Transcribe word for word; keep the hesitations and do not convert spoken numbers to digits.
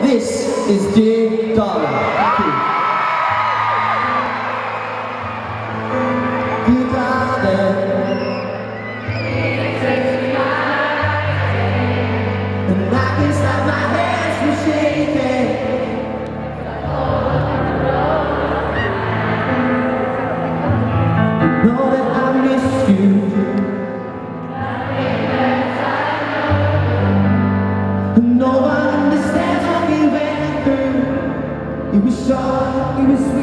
This is Dear Darling. Thank you. Dear darling, and I can stop my hands from shaking. I know that I miss you. No one understands what we went through. It was short, it was